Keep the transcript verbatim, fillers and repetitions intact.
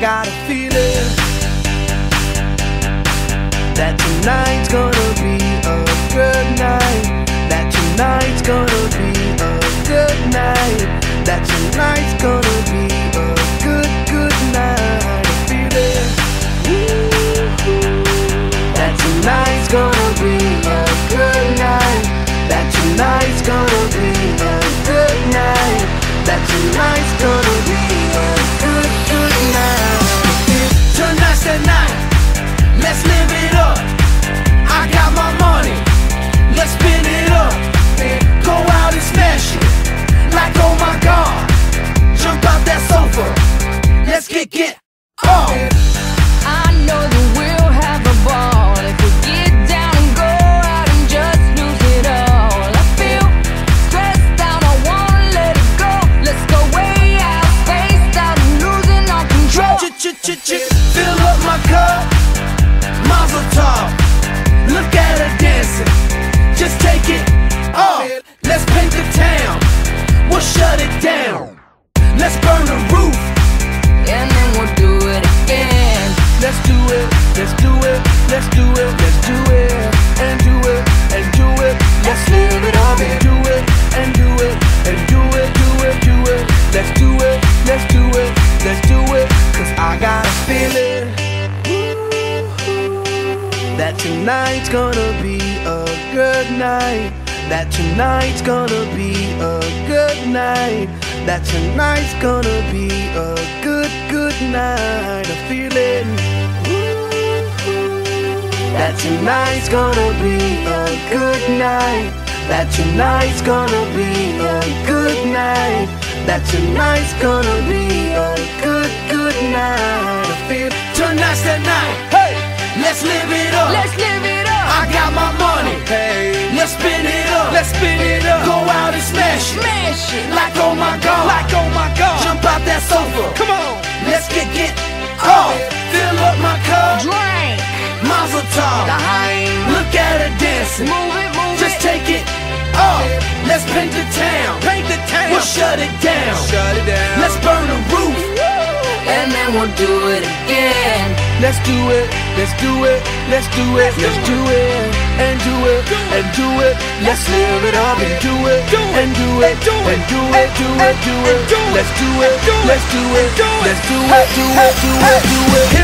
got a feeling that tonight's gonna be a good night. That tonight's gonna be a good night. That tonight's gonna be a good, good night. A feeling that tonight's gonna be a good night. That tonight's gonna be a good night. That tonight's gonna be a good, good night. Tonight's the night, let's live it up. I got my money, let's spin it up. Go out and smash it, like oh my God. Jump out that sofa, let's get get on. I know that we'll have a ball if we get down and go out and just lose it all. I feel stressed out, I wanna let it go. Let's go way out, spaced out and losing all control. Ch-ch-ch-ch, fill up my cup, Mazel tov. Look at her dancing, just take it off. Let's paint the town, we'll shut it down. Let's burn the roof, and then we'll do it again. let's do it, let's do it, let's do it, let's do it, and do it, and do it. Let's live it up and do it, and do it, and do it, do it, do it. Let's do it, let's do it, let's do it. Cause I got a feeling that tonight's gonna be a good night. That tonight's gonna be a good night. That tonight's gonna be a good, good night. A feeling that tonight's gonna be a good night. That tonight's gonna be a good night. That tonight's gonna be a good, good night. I feel tonight's the night. Hey, let's live it up. Let's live it up. I got my money. Hey, let's spin it up. Let's spin it up. Go out and smash it. Smash it. Like oh my God. Like oh my God. Jump out that sofa. Come on. Let's get get off. Fill up my cup. Drink. Mazel tov. Look at her dancing. Move it, move Just it. take it off. Let's paint the town. Paint the town. We'll shut it down. Shut it down. Let's burn the roof, And then we'll do it again. let's do it, let's do it, let's do it, let's do it, and do it, and do it. Let's live it up and do it, and do it, and do it, do it, do it. Let's do it, let's do it, let's do it, do it, do it, do it, do it.